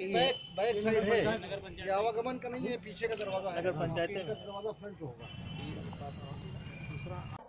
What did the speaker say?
Back side है, ये आवागमन का नहीं है, पीछे का दरवाजा है, नगर पंचायत दरवाजा फ्रंट होगा। दूसरा